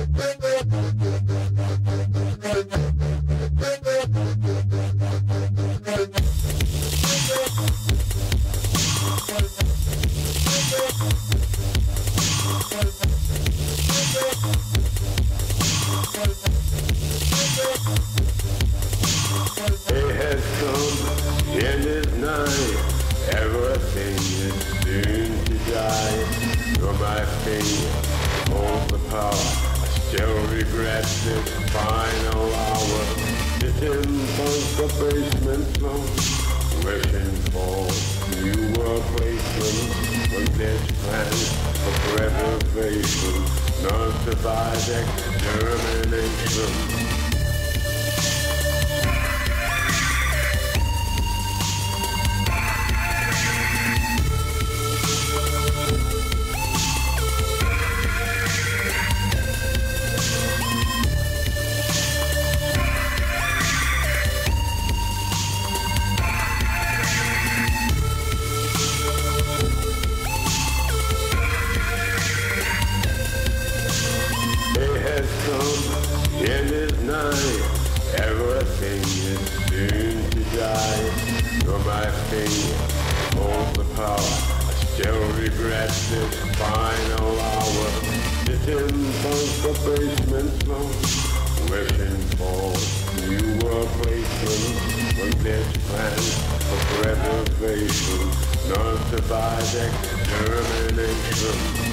Everything is soon to die. Though my finger holds the power, I still regret this final hour. Sitting on the basement floor, wishing for new replacements. When there's plans for preservation, not survive extermination. It is nigh, everything is soon to die. Though my finger holds the power, I still regret this final hour. Sitting on the basement floor, wishing for new replacements. When there's plans for preservation, not survive extermination.